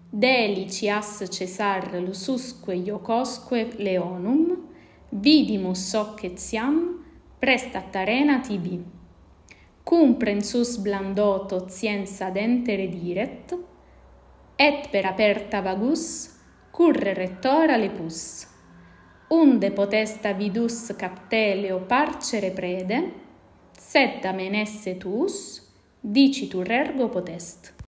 delicias Cesar lususque iocosque leonum, vidimus hoc etiam prestat arena tibi. Cum prensus blandoto scienza dentere diret, et per aperta vagus curre rectora lepus. Unde potesta vidus capteleo parcere prede, sed amenesse tuus, dicitur ergo potest.